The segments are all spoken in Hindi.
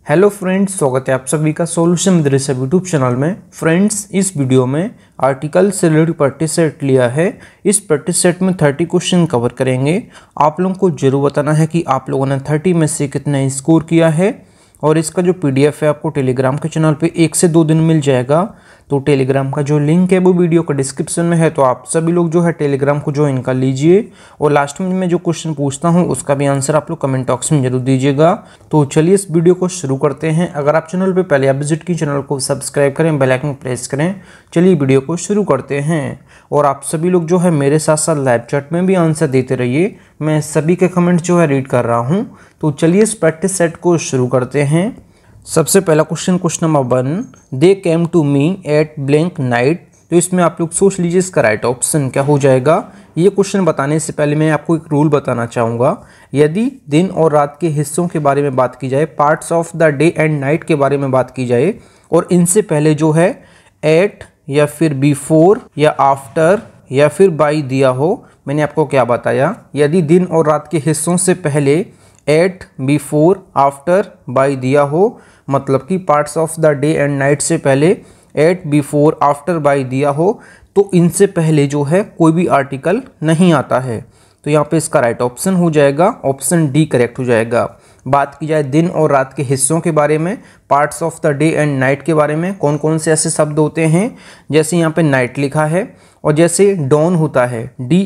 हेलो फ्रेंड्स, स्वागत है आप सभी का सॉल्यूशन मदरसा यूट्यूब चैनल में। फ्रेंड्स, इस वीडियो में आर्टिकल से रिलेटेड प्रैक्टिस सेट लिया है। इस प्रैक्टिस सेट में 30 क्वेश्चन कवर करेंगे। आप लोगों को जरूर बताना है कि आप लोगों ने 30 में से कितना स्कोर किया है। और इसका जो पीडीएफ है आपको टेलीग्राम के चैनल पे 1 से 2 दिन मिल जाएगा। तो टेलीग्राम का जो लिंक है वो वीडियो का डिस्क्रिप्शन में है, तो आप सभी लोग जो है टेलीग्राम को ज्वाइन कर लीजिए। और लास्ट में मैं जो क्वेश्चन पूछता हूँ उसका भी आंसर आप लोग कमेंट बॉक्स में जरूर दीजिएगा। तो चलिए इस वीडियो को शुरू करते हैं। अगर आप चैनल पर पहले आप विजिट की चैनल को सब्सक्राइब करें, बेल आइकन प्रेस करें। चलिए वीडियो को शुरू करते हैं। और आप सभी लोग जो है मेरे साथ साथ लाइव चैट में भी आंसर देते रहिए, मैं सभी के कमेंट जो है रीड कर रहा हूँ। तो चलिए इस प्रैक्टिस सेट को शुरू करते हैं। सबसे पहला question number 1, they came to me at blank night. तो इसमें आप लोग सोच लीजिए इसका राइट ऑप्शन क्या हो जाएगा। ये क्वेश्चन बताने से पहले मैं आपको एक रूल बताना चाहूँगा। यदि दिन और रात के हिस्सों के बारे में बात की जाए, parts of the day and night के बारे में बात की जाए, और इनसे पहले जो है एट या फिर बिफोर या आफ्टर या फिर बाई दिया हो, मैंने आपको क्या बताया, यदि दिन और रात के हिस्सों से पहले एट, बिफोर, आफ्टर, बाई दिया हो, मतलब कि parts of the day and night से पहले एट, बिफोर, आफ्टर, बाई दिया हो, तो इनसे पहले जो है कोई भी आर्टिकल नहीं आता है। तो यहाँ पे इसका राइट ऑप्शन हो जाएगा ऑप्शन डी करेक्ट हो जाएगा। बात की जाए दिन और रात के हिस्सों के बारे में, parts of the day and night के बारे में, कौन कौन से ऐसे शब्द होते हैं, जैसे यहाँ पे नाइट लिखा है, और जैसे डॉन होता है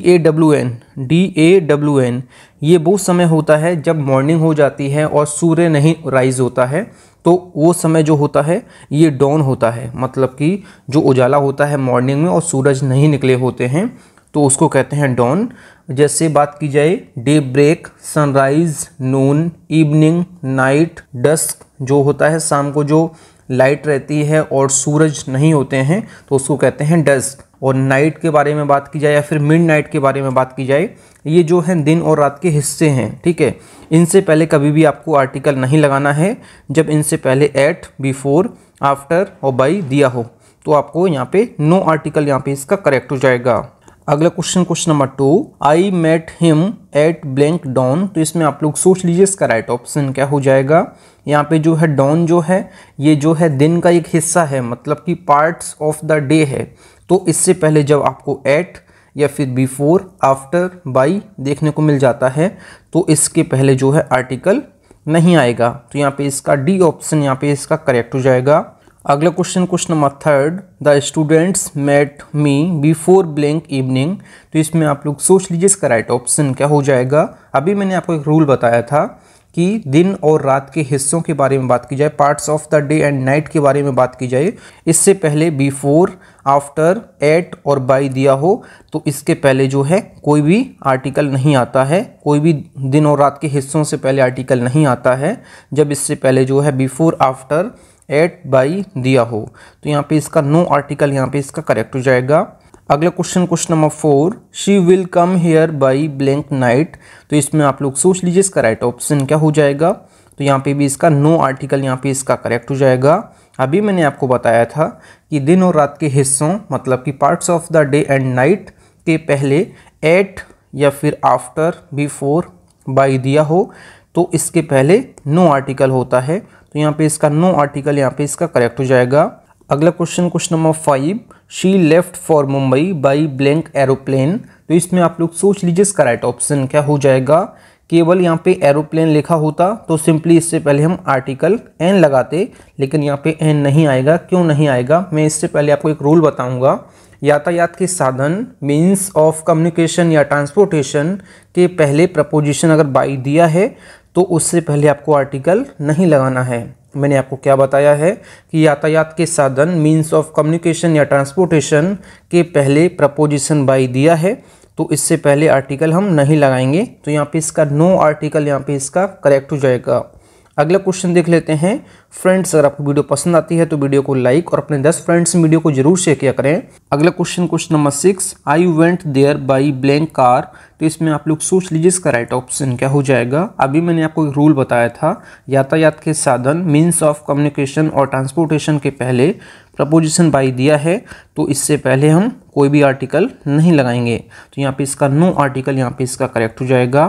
DAWN, ये वो समय होता है जब मॉर्निंग हो जाती है और सूर्य नहीं राइज होता है, तो वो समय जो होता है ये डॉन होता है, मतलब कि जो उजाला होता है मॉर्निंग में और सूरज नहीं निकले होते हैं, तो उसको कहते हैं डॉन। जैसे बात की जाए daybreak, sunrise, noon, evening, night, dusk जो होता है शाम को जो लाइट रहती है और सूरज नहीं होते हैं, तो उसको कहते हैं डस्क। और नाइट के बारे में बात की जाए या फिर मिड नाइट के बारे में बात की जाए, ये जो है दिन और रात के हिस्से हैं, ठीक है। इनसे पहले कभी भी आपको आर्टिकल नहीं लगाना है। जब इनसे पहले एट, बिफोर, आफ्टर और बाई दिया हो, तो आपको यहाँ पे नो आर्टिकल यहाँ पे इसका करेक्ट हो जाएगा। अगला question number 2, I met him at blank dawn. तो इसमें आप लोग सोच लीजिए इसका राइट ऑप्शन क्या हो जाएगा। यहाँ पे जो है डॉन जो है ये जो है दिन का एक हिस्सा है, मतलब कि पार्ट्स ऑफ द डे है। तो इससे पहले जब आपको एट या फिर बिफोर, आफ्टर, बाई देखने को मिल जाता है, तो इसके पहले जो है आर्टिकल नहीं आएगा। तो यहाँ पे इसका डी ऑप्शन यहाँ पे इसका करेक्ट हो जाएगा। अगला question number 3, the students met me before blank evening. तो इसमें आप लोग सोच लीजिए इसका राइट ऑप्शन क्या हो जाएगा। अभी मैंने आपको एक रूल बताया था कि दिन और रात के हिस्सों के बारे में बात की जाए, parts of the day and night के बारे में बात की जाए, इससे पहले बिफोर, आफ्टर, एट और बाई दिया हो, तो इसके पहले जो है कोई भी आर्टिकल नहीं आता है। कोई भी दिन और रात के हिस्सों से पहले आर्टिकल नहीं आता है जब इससे पहले जो है बिफोर, आफ्टर, एट, बाई दिया हो। तो यहाँ पे इसका नो आर्टिकल यहाँ पे इसका करेक्ट हो जाएगा। अगला question number 4, she will come here by blank night. तो इसमें आप लोग सोच लीजिए इसका राइट ऑप्शन क्या हो जाएगा। तो यहाँ पे भी इसका नो आर्टिकल यहाँ पे इसका करेक्ट हो जाएगा। अभी मैंने आपको बताया था कि दिन और रात के हिस्सों, मतलब कि parts of the day and night के पहले एट या फिर आफ्टर, बिफोर, बाई दिया हो, तो इसके पहले नो आर्टिकल होता है। तो यहाँ पे इसका नो आर्टिकल यहाँ पे इसका करेक्ट हो जाएगा। अगला question number 5, she left for Mumbai by blank aeroplane. तो इसमें आप लोग सोच लीजिए इसका राइट ऑप्शन क्या हो जाएगा। केवल यहाँ पे एरोप्लेन लिखा होता तो सिंपली इससे पहले हम आर्टिकल एन लगाते, लेकिन यहाँ पे एन नहीं आएगा। क्यों नहीं आएगा, मैं इससे पहले आपको एक रूल बताऊंगा। यातायात के साधन, मीन्स ऑफ कम्युनिकेशन या ट्रांसपोर्टेशन के पहले प्रपोजिशन अगर बाई दिया है तो उससे पहले आपको आर्टिकल नहीं लगाना है। मैंने आपको क्या बताया है कि यातायात के साधन, मीन्स ऑफ कम्युनिकेशन या ट्रांसपोर्टेशन के पहले प्रपोजिशन बाई दिया है, तो इससे पहले आर्टिकल हम नहीं लगाएंगे। तो यहाँ पे इसका नो आर्टिकल यहाँ पे इसका करेक्ट हो जाएगा। अगला क्वेश्चन देख लेते हैं। फ्रेंड्स, अगर आपको वीडियो पसंद आती है तो वीडियो को लाइक और अपने 10 फ्रेंड्स में वीडियो को जरूर शेयर किया करें। अगला question number 6, I went there by blank car. तो इसमें आप लोग सोच लीजिए इसका राइट ऑप्शन क्या हो जाएगा। अभी मैंने आपको एक रूल बताया था, यातायात के साधन, मीन्स ऑफ कम्युनिकेशन और ट्रांसपोर्टेशन के पहले प्रपोजिशन बाई दिया है, तो इससे पहले हम कोई भी आर्टिकल नहीं लगाएंगे। तो यहाँ पे इसका नो आर्टिकल यहाँ पे इसका करेक्ट हो जाएगा।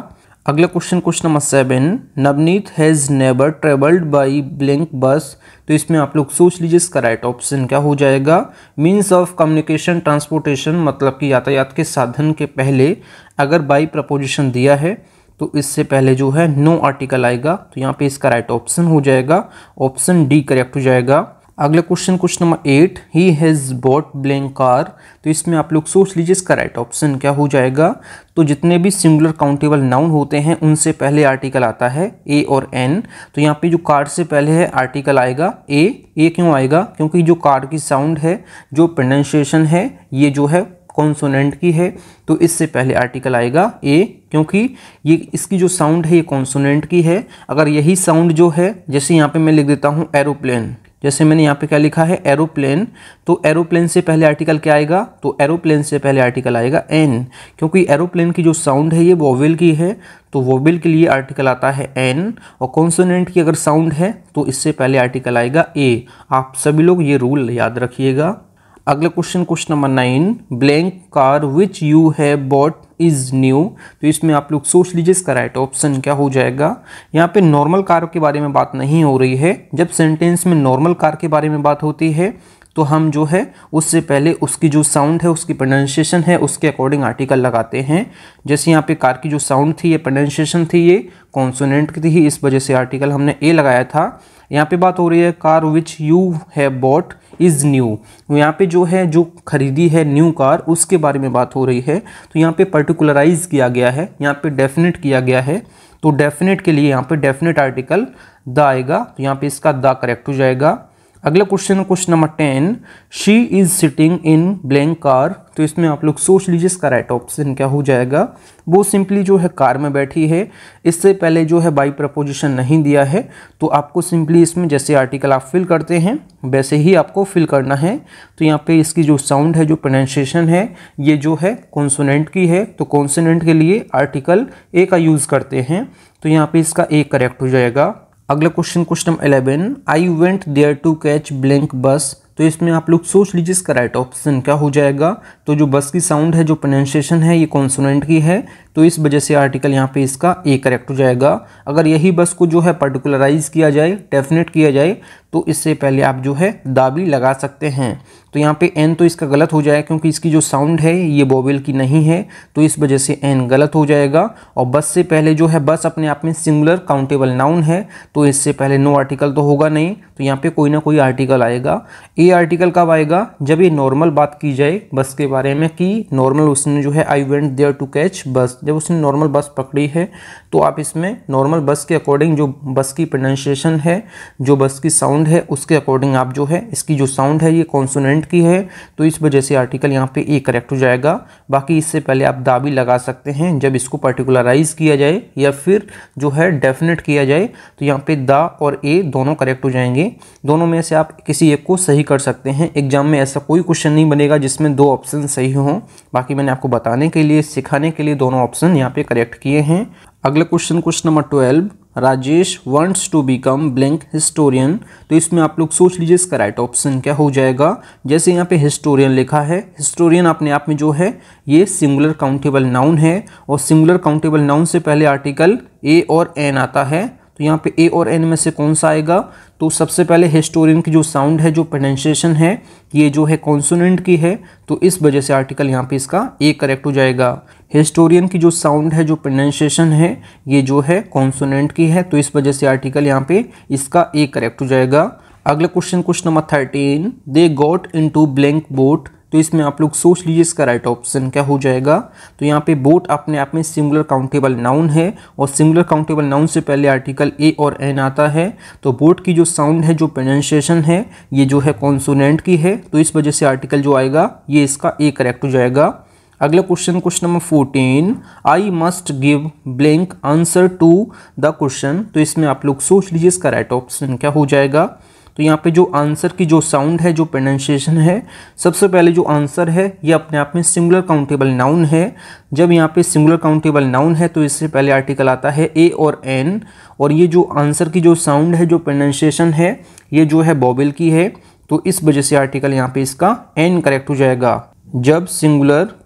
अगला question number 7, Navneet has never travelled by blank bus. तो इसमें आप लोग सोच लीजिए इसका राइट ऑप्शन क्या हो जाएगा। मीन्स ऑफ कम्युनिकेशन ट्रांसपोर्टेशन, मतलब कि यातायात के साधन के पहले अगर बाई प्रपोजिशन दिया है तो इससे पहले जो है नो आर्टिकल आएगा। तो यहाँ पे इसका राइट ऑप्शन हो जाएगा ऑप्शन डी करेक्ट हो जाएगा। अगला question number 8, he has bought blank car. तो इसमें आप लोग सोच लीजिए इसका राइट ऑप्शन क्या हो जाएगा। तो जितने भी सिंगुलर काउंटेबल नाउन होते हैं उनसे पहले आर्टिकल आता है ए और एन। तो यहाँ पे जो कार से पहले है आर्टिकल आएगा ए क्यों आएगा, क्योंकि जो कार की साउंड है, जो प्रोनाउंसिएशन है, ये जो है कॉन्सोनेंट की है, तो इससे पहले आर्टिकल आएगा ए, क्योंकि ये इसकी जो साउंड है ये कॉन्सोनेंट की है। अगर यही साउंड जो है, जैसे यहाँ पे मैं लिख देता हूँ एरोप्लेन, जैसे मैंने यहाँ पे क्या लिखा है एरोप्लेन, तो एरोप्लेन से पहले आर्टिकल क्या आएगा, तो एरोप्लेन से पहले आर्टिकल आएगा एन, क्योंकि एरोप्लेन की जो साउंड है ये वोवेल की है, तो वोवेल के लिए आर्टिकल आता है एन। और कॉन्सोनेंट की अगर साउंड है तो इससे पहले आर्टिकल आएगा ए। आप सभी लोग ये रूल याद रखिएगा। अगला question number 9, blank car which you have bought is new. तो इसमें आप लोग सोच लीजिए इसका राइट ऑप्शन क्या हो जाएगा। यहाँ पे नॉर्मल कार के बारे में बात नहीं हो रही है। जब सेंटेंस में नॉर्मल कार के बारे में बात होती है तो हम जो है उससे पहले उसकी जो साउंड है, उसकी प्रोनाउंसिएशन है, उसके अकॉर्डिंग आर्टिकल लगाते हैं। जैसे यहाँ पे कार की जो साउंड थी, ये प्रोनाउंसिएशन थी, ये कॉन्सोनेंट की थी, इस वजह से आर्टिकल हमने ए लगाया था। यहाँ पे बात हो रही है car which you have bought is new. यहाँ पे जो है जो खरीदी है न्यू कार, उसके बारे में बात हो रही है। तो यहाँ पे पर्टिकुलराइज किया गया है, यहाँ पे डेफिनेट किया गया है। तो डेफिनेट के लिए यहाँ पे डेफिनेट आर्टिकल द आएगा, तो यहाँ पे इसका द करेक्ट हो जाएगा। अगला question number 10, she is sitting in blank car. तो इसमें आप लोग सोच लीजिए इसका राइट ऑप्शन क्या हो जाएगा। वो सिंपली जो है कार में बैठी है, इससे पहले जो है बाई प्रपोजिशन नहीं दिया है, तो आपको सिंपली इसमें जैसे आर्टिकल आप फिल करते हैं वैसे ही आपको फिल करना है। तो यहाँ पे इसकी जो साउंड है, जो प्रोनाउंसिएशन है, ये जो है कॉन्सोनेंट की है, तो कॉन्सोनेंट के लिए आर्टिकल ए का यूज़ करते हैं, तो यहाँ पे इसका ए करेक्ट हो जाएगा। अगला question number 11, I went there to catch blank bus. तो इसमें आप लोग सोच लीजिए इसका राइट ऑप्शन क्या हो जाएगा। तो जो बस की साउंड है, जो प्रोनाउंसिएशन है, ये कॉन्सोनेंट की है, तो इस वजह से आर्टिकल यहाँ पे इसका ए करेक्ट हो जाएगा। अगर यही बस को जो है पर्टिकुलराइज किया जाए, डेफिनेट किया जाए, तो इससे पहले आप जो है दा भी लगा सकते हैं। तो यहाँ पे एन तो इसका गलत हो जाएगा, क्योंकि इसकी जो साउंड है ये वोवेल की नहीं है, तो इस वजह से एन गलत हो जाएगा। और बस से पहले जो है, बस अपने आप में सिंगुलर काउंटेबल नाउन है, तो इससे पहले नो आर्टिकल तो होगा नहीं, तो यहाँ पे कोई ना कोई आर्टिकल आएगा। ए आर्टिकल कब आएगा, जब ये नॉर्मल बात की जाए बस के बारे में, कि नॉर्मल उसने जो है I went there to catch bus, जब उसने नॉर्मल बस पकड़ी है, तो आप इसमें नॉर्मल बस के अकॉर्डिंग जो बस की प्रोनाउंसिएशन है, जो बस की साउंड है, उसके अकॉर्डिंग आप जो है, इसकी जो साउंड है ये कॉन्सोनेंट की है, तो इस वजह से आर्टिकल यहाँ पे ए करेक्ट हो जाएगा। बाकी इससे पहले आप दा भी लगा सकते हैं जब इसको पर्टिकुलराइज किया जाए या फिर जो है डेफिनेट किया जाए, तो यहाँ पे दा और ए दोनों करेक्ट हो जाएंगे। दोनों में से आप किसी एक को सही कर सकते हैं। एग्जाम में ऐसा कोई क्वेश्चन नहीं बनेगा जिसमें दो ऑप्शन सही हों। बाकी मैंने आपको बताने के लिए, सिखाने के लिए दोनों ऑप्शन यहाँ पे करेक्ट किए हैं। अगला question number 12, Rajesh wants to become blank historian. तो इसमें आप लोग सोच लीजिए इसका राइट ऑप्शन क्या हो जाएगा। जैसे यहाँ पे हिस्टोरियन लिखा है, हिस्टोरियन अपने आप में जो है ये सिंगुलर काउंटेबल नाउन है, और सिंगुलर काउंटेबल नाउन से पहले आर्टिकल ए और एन आता है। तो यहाँ पे ए और एन में से कौन सा आएगा, तो सबसे पहले हिस्टोरियन की जो साउंड है, जो प्रोनाउंसिएशन है, ये जो है कॉन्सोनेंट की है, तो इस वजह से आर्टिकल यहाँ पे इसका ए करेक्ट हो जाएगा। हिस्टोरियन की जो साउंड है, जो प्रोनाउंसिएशन है, ये जो है कॉन्सोनेंट की है, तो इस वजह से आर्टिकल यहाँ पे इसका ए करेक्ट हो जाएगा। अगला question number 13, they got into blank boat. तो इसमें आप लोग सोच लीजिए इसका राइट ऑप्शन क्या हो जाएगा। तो यहाँ पे बोट अपने आप में सिंगुलर काउंटेबल नाउन है, और सिंगुलर काउंटेबल नाउन से पहले आर्टिकल ए और एन आता है, तो बोट की जो साउंड है, जो प्रोनाउंसिएशन है, ये जो है कॉन्सोनेंट की है, तो इस वजह से आर्टिकल जो आएगा ये इसका ए करेक्ट हो जाएगा। अगला question number 14, I must give blank answer to the question. तो इसमें आप लोग सोच लीजिए इसका राइट ऑप्शन क्या हो जाएगा। तो यहाँ पे जो आंसर की जो साउंड है, जो प्रोनाउंसिएशन है, सबसे पहले जो आंसर है ये अपने आप में सिंगुलर काउंटेबल नाउन है। जब यहाँ पे सिंगुलर काउंटेबल नाउन है तो इससे पहले आर्टिकल आता है ए और एन, और ये जो आंसर की जो साउंड है, जो प्रोनाउंसिएशन है, ये जो है वोवेल की है, तो इस वजह से आर्टिकल यहाँ पे इसका एन करेक्ट हो जाएगा। जब सिंगुलर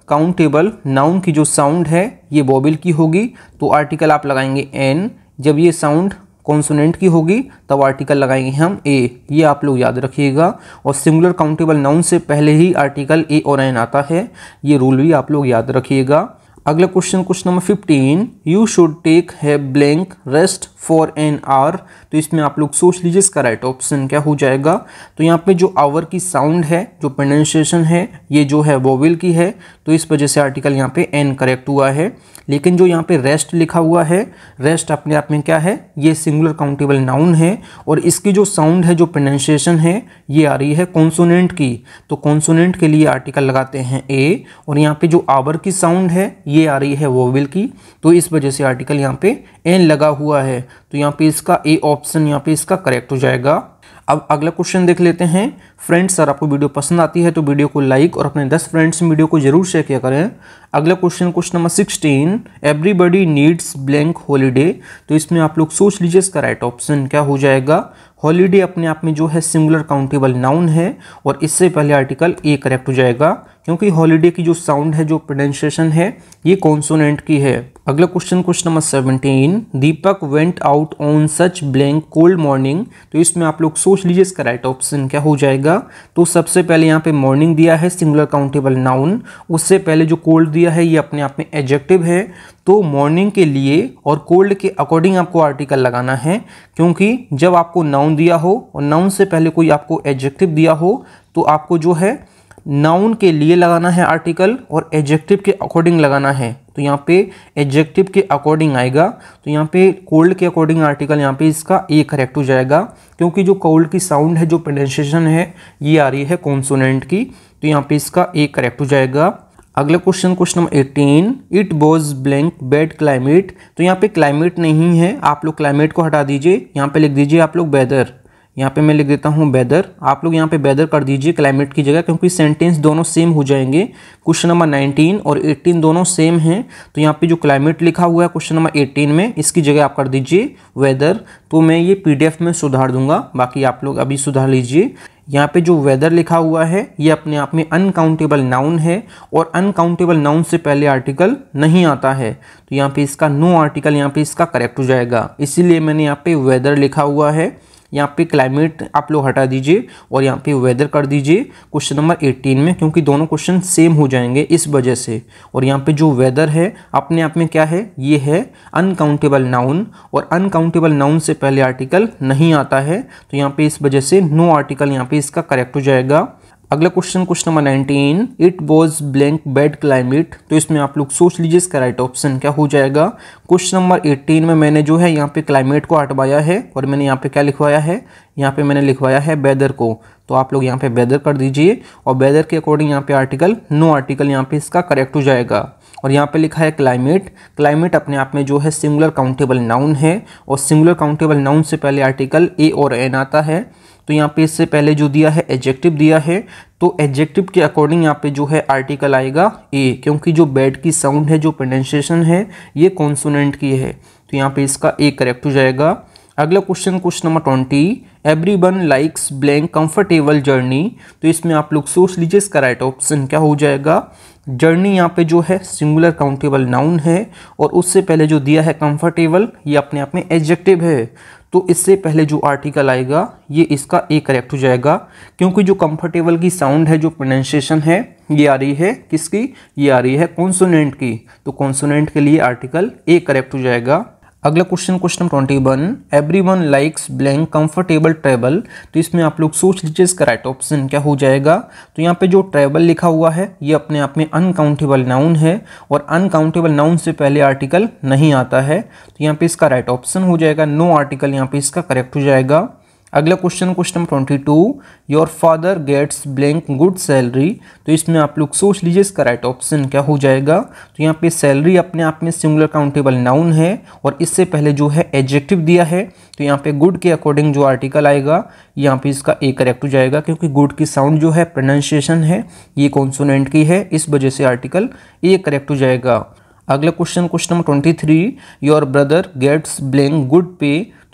काउंटेबल नाउन की जो साउंड है ये वोवेल की होगी तो आर्टिकल आप लगाएंगे एन। जब ये साउंड कॉन्सोनेंट की होगी तब आर्टिकल लगाएंगे हम ए। ये आप लोग याद रखिएगा। और सिंगुलर काउंटेबल नाउन से पहले ही आर्टिकल ए और एन आता है, ये रूल भी आप लोग याद रखिएगा। अगला question number 15, you should take है blank rest for an hour. तो इसमें आप लोग सोच लीजिए इसका राइट ऑप्शन क्या हो जाएगा। तो यहाँ पे जो आवर की साउंड है, जो प्रोनाउंसिएशन है, ये जो है वोवेल की है, तो इस वजह से आर्टिकल यहाँ पे एन करेक्ट हुआ है। लेकिन जो यहाँ पे रेस्ट लिखा हुआ है, रेस्ट अपने आप में क्या है, ये सिंगुलर काउंटेबल नाउन है और इसकी जो साउंड है, जो प्रोनाउंसिएशन है, ये आ रही है कॉन्सोनेंट की। तो कॉन्सोनेंट के लिए आर्टिकल लगाते हैं ए। और यहाँ पे जो आवर की साउंड है ये आ रही है वोवेल की, तो इस वजह से आर्टिकल यहाँ पे एन लगा हुआ है। तो यहाँ पे इसका ए ऑप्शन यहाँ पे इसका करेक्ट हो जाएगा। अब अगला क्वेश्चन देख लेते हैं। फ्रेंड्स, अगर आपको वीडियो पसंद आती है तो वीडियो को लाइक और अपने 10 फ्रेंड्स में वीडियो को जरूर शेयर किया करें। अगला question number 16, everybody needs blank holiday. तो इसमें आप लोग सोच लीजिए इसका राइट ऑप्शन क्या हो जाएगा। हॉलीडे अपने आप में जो है सिंगुलर काउंटेबल नाउन है और इससे पहले आर्टिकल ए करेक्ट हो जाएगा, क्योंकि हॉलीडे की जो साउंड है, जो प्रोनाउंसिएशन है, ये कॉन्सोनेंट की है। अगला question number 17, Deepak went out on such blank cold morning. तो इसमें आप लोग सोच लीजिए इसका राइट ऑप्शन क्या हो जाएगा। तो सबसे पहले यहाँ पे मॉर्निंग दिया है सिंगुलर काउंटेबल नाउन, उससे पहले जो कोल्ड दिया है ये अपने आप में एडजेक्टिव है। तो मॉर्निंग के लिए और कोल्ड के अकॉर्डिंग आपको आर्टिकल लगाना है, क्योंकि जब आपको नाउन दिया हो और नाउन से पहले कोई आपको एडजेक्टिव दिया हो तो आपको जो है नाउन के लिए लगाना है आर्टिकल और एडजेक्टिव के अकॉर्डिंग लगाना है। तो यहाँ पे एडजेक्टिव के अकॉर्डिंग आएगा, तो यहाँ पे कोल्ड के अकॉर्डिंग आर्टिकल यहाँ पे इसका ए करेक्ट हो जाएगा, क्योंकि जो कोल्ड की साउंड है, जो प्रोनाउंसिएशन है, ये आ रही है कॉन्सोनेंट की। तो यहाँ पे इसका ए करेक्ट हो जाएगा। अगला question number 18, it was blank bad climate. तो यहाँ पे क्लाइमेट नहीं है, आप लोग क्लाइमेट को हटा दीजिए, यहाँ पे लिख दीजिए आप लोग वेदर। यहाँ पे मैं लिख देता हूँ वेदर, आप लोग यहाँ पे वेदर कर दीजिए क्लाइमेट की जगह, क्योंकि सेंटेंस दोनों सेम हो जाएंगे। क्वेश्चन नंबर 19 और 18 दोनों सेम हैं, तो यहाँ पे जो क्लाइमेट लिखा हुआ है क्वेश्चन नंबर 18 में, इसकी जगह आप कर दीजिए वेदर। तो मैं ये PDF में सुधार दूंगा, बाकी आप लोग अभी सुधार लीजिए। यहाँ पे जो वेदर लिखा हुआ है ये अपने आप में अनकाउंटेबल नाउन है और अनकाउंटेबल नाउन से पहले आर्टिकल नहीं आता है, तो यहाँ पे इसका नो आर्टिकल यहाँ पे इसका करेक्ट हो जाएगा। इसीलिए मैंने यहाँ पे वेदर लिखा हुआ है। यहाँ पे क्लाइमेट आप लोग हटा दीजिए और यहाँ पे वेदर कर दीजिए क्वेश्चन नंबर 18 में, क्योंकि दोनों क्वेश्चन सेम हो जाएंगे इस वजह से। और यहाँ पे जो वेदर है अपने आप में क्या है, ये है अनकाउंटेबल नाउन और अनकाउंटेबल नाउन से पहले आर्टिकल नहीं आता है, तो यहाँ पे इस वजह से नो आर्टिकल यहाँ पे इसका करेक्ट हो जाएगा। अगला question number 19, it was blank bad climate. तो इसमें आप लोग सोच लीजिए इसका राइट ऑप्शन क्या हो जाएगा। क्वेश्चन नंबर 18 में मैंने जो है यहाँ पे क्लाइमेट को हटवाया है और मैंने यहाँ पे क्या लिखवाया है, यहाँ पे मैंने लिखवाया है वेदर को। तो आप लोग यहाँ पे वेदर कर दीजिए और वेदर के अकॉर्डिंग यहाँ पे आर्टिकल नो आर्टिकल यहाँ पे इसका करेक्ट हो जाएगा। और यहाँ पे लिखा है क्लाइमेट। क्लाइमेट अपने आप में जो है सिंगुलर काउंटेबल नाउन है और सिंगुलर काउंटेबल नाउन से पहले आर्टिकल ए और एन आता है। तो यहाँ पे इससे पहले जो दिया है एडजेक्टिव दिया है, तो एडजेक्टिव के अकॉर्डिंग यहाँ पे जो है आर्टिकल आएगा ए, क्योंकि जो बैड की साउंड है, जो प्रोनाउंसिएशन है, ये कॉन्सोनेंट की है, तो यहाँ पे इसका ए करेक्ट हो जाएगा। अगला question number 20, everyone likes blank comfortable journey. तो इसमें आप लोग सोच लीजिए इसका राइट ऑप्शन क्या हो जाएगा। जर्नी यहाँ पे जो है सिंगुलर काउंटेबल नाउन है और उससे पहले जो दिया है कंफर्टेबल, ये अपने आप में एडजेक्टिव है, तो इससे पहले जो आर्टिकल आएगा ये इसका ए करेक्ट हो जाएगा, क्योंकि जो कंफर्टेबल की साउंड है, जो प्रोनाउंसिएशन है, ये आ रही है किसकी, ये आ रही है कॉन्सोनेंट की। तो कॉन्सोनेंट के लिए आर्टिकल ए करेक्ट हो जाएगा। अगला question 21, everyone likes blank comfortable travel. तो इसमें आप लोग सोच लीजिए इसका राइट ऑप्शन क्या हो जाएगा। तो यहाँ पे जो ट्रैवल लिखा हुआ है ये अपने आप में अनकाउंटेबल नाउन है और अनकाउंटेबल नाउन से पहले आर्टिकल नहीं आता है, तो यहाँ पे इसका राइट ऑप्शन हो जाएगा नो आर्टिकल यहाँ पे इसका करेक्ट हो जाएगा। अगला question 22, your father gets blank good salary. तो इसमें आप लोग सोच लीजिए इसका राइट ऑप्शन क्या हो जाएगा। तो यहाँ पे सैलरी अपने आप में सिंगुलर काउंटेबल नाउन है और इससे पहले जो है एडजेक्टिव दिया है, तो यहाँ पे गुड के अकॉर्डिंग जो आर्टिकल आएगा यहाँ पे इसका ए करेक्ट हो जाएगा, क्योंकि गुड की साउंड जो है प्रोनाउंसिएशन है ये कॉन्सोनेंट की है, इस वजह से आर्टिकल ए करेक्ट हो जाएगा। अगला question number 23, your brother gets blank good pay. तो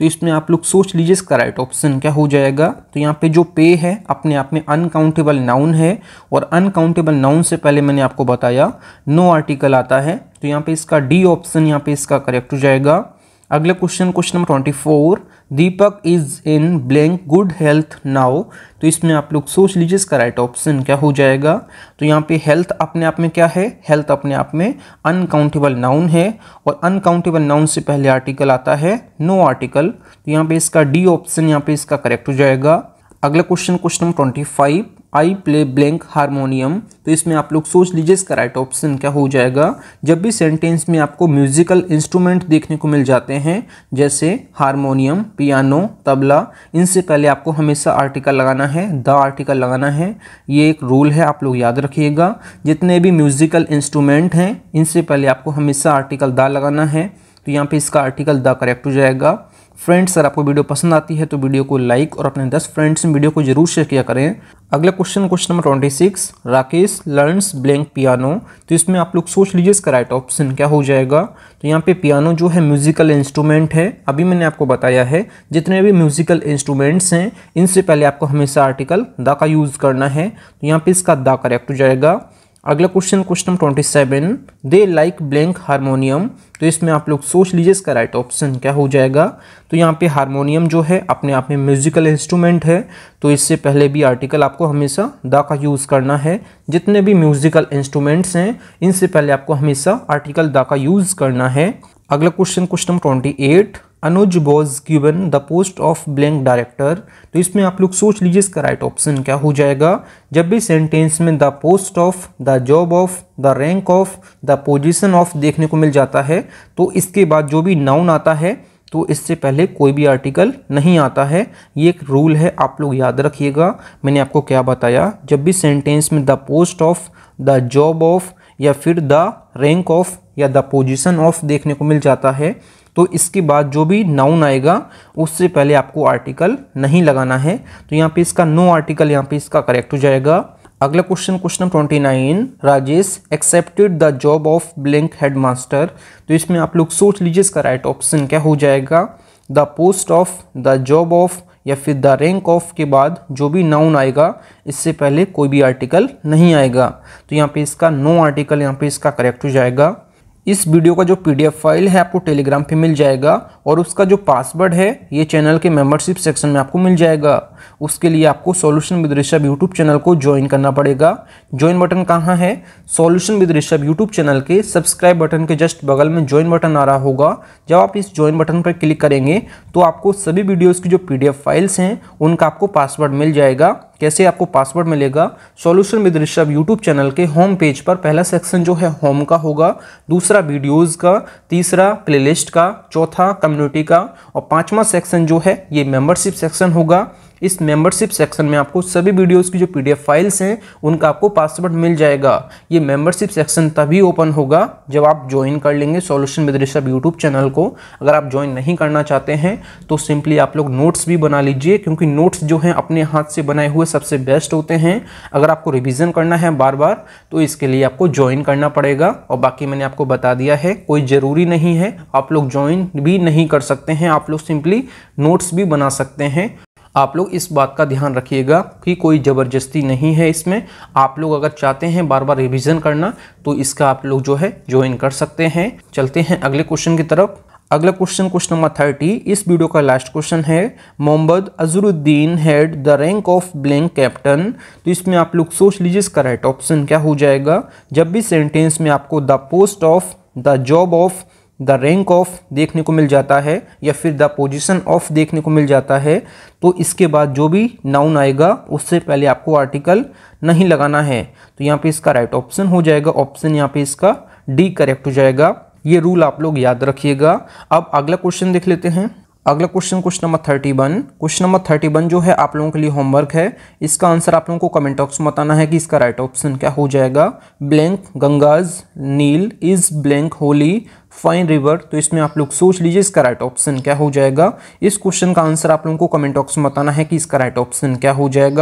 तो इसमें आप लोग सोच लीजिए इसका राइट ऑप्शन क्या हो जाएगा। तो यहाँ पे जो पे है अपने आप में अनकाउंटेबल नाउन है, और अनकाउंटेबल नाउन से पहले मैंने आपको बताया नो आर्टिकल आता है, तो यहाँ पे इसका डी ऑप्शन यहाँ पे इसका करेक्ट हो जाएगा। अगला question number 24, Deepak is in blank good health now. तो इसमें आप लोग सोच लीजिए इसका राइट ऑप्शन क्या हो जाएगा। तो यहाँ पे हेल्थ अपने आप में क्या है, हेल्थ अपने आप में अनकाउंटेबल नाउन है, और अनकाउंटेबल नाउन से पहले आर्टिकल आता है नो आर्टिकल, तो यहाँ पे इसका डी ऑप्शन यहाँ पे इसका करेक्ट हो जाएगा। अगला question number 25, I play blank harmonium. तो इसमें आप लोग सोच लीजिए इसका राइट ऑप्शन क्या हो जाएगा। जब भी सेंटेंस में आपको म्यूजिकल इंस्ट्रूमेंट देखने को मिल जाते हैं जैसे हारमोनियम, पियानो, तबला, इनसे पहले आपको हमेशा आर्टिकल लगाना है, द आर्टिकल लगाना है। ये एक रूल है, आप लोग याद रखिएगा। जितने भी म्यूजिकल इंस्ट्रूमेंट हैं इनसे पहले आपको हमेशा आर्टिकल द लगाना है, तो यहाँ पे इसका आर्टिकल द करेक्ट हो जाएगा। फ्रेंड्स, अगर आपको वीडियो पसंद आती है तो वीडियो को लाइक और अपने 10 फ्रेंड्स में वीडियो को जरूर शेयर किया करें। अगला question number 26, Rakesh learns blank piano. तो इसमें आप लोग सोच लीजिए इसका राइट ऑप्शन क्या हो जाएगा। तो यहाँ पे पियानो जो है म्यूजिकल इंस्ट्रूमेंट है, अभी मैंने आपको बताया है जितने भी म्यूजिकल इंस्ट्रूमेंट्स हैं इनसे पहले आपको हमेशा आर्टिकल द का यूज़ करना है, तो यहाँ पे इसका द करेक्ट हो जाएगा। अगला question number 27, they like blank harmonium. तो इसमें आप लोग सोच लीजिए इसका राइट ऑप्शन क्या हो जाएगा। तो यहाँ पे हारमोनियम जो है अपने आप में म्यूजिकल इंस्ट्रूमेंट है, तो इससे पहले भी आर्टिकल आपको हमेशा द का यूज़ करना है। जितने भी म्यूजिकल इंस्ट्रूमेंट्स हैं इनसे पहले आपको हमेशा आर्टिकल द का यूज़ करना है। अगला question number 28, Anuj was given the post of blank director. तो इसमें आप लोग सोच लीजिए इसका राइट ऑप्शन क्या हो जाएगा। जब भी सेंटेंस में the post of, the job of, the rank of, the position of देखने को मिल जाता है तो इसके बाद जो भी नाउन आता है तो इससे पहले कोई भी आर्टिकल नहीं आता है। ये एक रूल है, आप लोग याद रखिएगा। मैंने आपको क्या बताया, जब भी सेंटेंस में the post of, the job of या फिर द रैंक ऑफ या द पोजीशन ऑफ देखने को मिल जाता है तो इसके बाद जो भी नाउन आएगा उससे पहले आपको आर्टिकल नहीं लगाना है, तो यहाँ पे इसका नो आर्टिकल यहाँ पे इसका करेक्ट हो जाएगा। अगला question number 29, Rajesh accepted the job of blank headmaster. तो इसमें आप लोग सोच लीजिए इसका राइट ऑप्शन क्या हो जाएगा। The post of, the job of या फिर द रैंक ऑफ के बाद जो भी नाउन आएगा इससे पहले कोई भी आर्टिकल नहीं आएगा, तो यहाँ पे इसका नो आर्टिकल यहाँ पे इसका करेक्ट हो जाएगा। इस वीडियो का जो पीडीएफ फाइल है आपको टेलीग्राम पे मिल जाएगा, और उसका जो पासवर्ड है ये चैनल के मेंबरशिप सेक्शन में आपको मिल जाएगा। उसके लिए आपको solution with Rishabh YouTube channel को ज्वाइन करना पड़ेगा। ज्वाइन बटन कहाँ है, solution with Rishabh YouTube channel के सब्सक्राइब बटन के जस्ट बगल में ज्वाइन बटन आ रहा होगा। जब आप इस ज्वाइन बटन पर क्लिक करेंगे तो आपको सभी वीडियोस की जो पीडीएफ फाइल्स हैं उनका आपको पासवर्ड मिल जाएगा। कैसे आपको पासवर्ड मिलेगा, solution with Rishabh YouTube channel के होम पेज पर पहला सेक्शन जो है होम का होगा, दूसरा वीडियोस का, तीसरा प्लेलिस्ट का, चौथा कम्युनिटी का, और पांचवा सेक्शन जो है ये मेंबरशिप सेक्शन होगा। इस मेंबरशिप सेक्शन में आपको सभी वीडियोस की जो पीडीएफ फाइल्स हैं उनका आपको पासवर्ड मिल जाएगा। ये मेंबरशिप सेक्शन तभी ओपन होगा जब आप ज्वाइन कर लेंगे solution with Rishabh YouTube channel को। अगर आप ज्वाइन नहीं करना चाहते हैं तो सिंपली आप लोग नोट्स भी बना लीजिए, क्योंकि नोट्स जो हैं अपने हाथ से बनाए हुए सबसे बेस्ट होते हैं। अगर आपको रिविजन करना है बार बार तो इसके लिए आपको ज्वाइन करना पड़ेगा, और बाकी मैंने आपको बता दिया है कोई ज़रूरी नहीं है, आप लोग ज्वाइन भी नहीं कर सकते हैं, आप लोग सिंपली नोट्स भी बना सकते हैं। आप लोग इस बात का ध्यान रखिएगा कि कोई ज़बरदस्ती नहीं है इसमें। आप लोग अगर चाहते हैं बार बार रिवीजन करना तो इसका आप लोग जो है ज्वाइन कर सकते हैं। चलते हैं अगले क्वेश्चन की तरफ। अगला क्वेश्चन नंबर 30, इस वीडियो का लास्ट क्वेश्चन है, Mohammad Azharuddin had the rank of blank captain. तो इसमें आप लोग सोच लीजिए इसका राइट ऑप्शन क्या हो जाएगा। जब भी सेंटेंस में आपको the post of, the job of, the rank of देखने को मिल जाता है या फिर द पोजीशन ऑफ देखने को मिल जाता है तो इसके बाद जो भी नाउन आएगा उससे पहले आपको आर्टिकल नहीं लगाना है, तो यहाँ पे इसका राइट ऑप्शन हो जाएगा, ऑप्शन यहाँ पे इसका डी करेक्ट हो जाएगा। ये रूल आप लोग याद रखिएगा। अब अगला क्वेश्चन देख लेते हैं। अगला क्वेश्चन नंबर 31। क्वेश्चन नंबर 31 जो है आप लोगों के लिए होमवर्क है। इसका आंसर आप लोगों को कमेंट बॉक्स में बताना है कि इसका राइट ऑप्शन क्या हो जाएगा। Blank Ganges Nile is blank holy fine river. तो इसमें आप लोग सोच लीजिए इसका राइट ऑप्शन क्या हो जाएगा। इस क्वेश्चन का आंसर आप लोगों को कमेंट बॉक्स में बताना है कि इसका राइट ऑप्शन क्या हो जाएगा।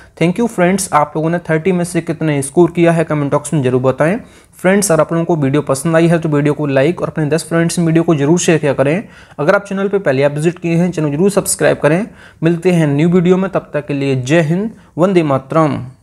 Thank you friends. आप लोगों ने 30 में से कितने स्कोर किया है कमेंट बॉक्स में जरूर बताएं। फ्रेंड्स, अगर आप लोगों को वीडियो पसंद आई है तो वीडियो को लाइक और अपने 10 फ्रेंड्स में वीडियो को जरूर शेयर किया करें। अगर आप चैनल पर पहले आप विजिट किए हैं, चैनल जरूर सब्सक्राइब करें। मिलते हैं न्यू वीडियो में, तब तक के लिए जय हिंद, वंदे मातरम।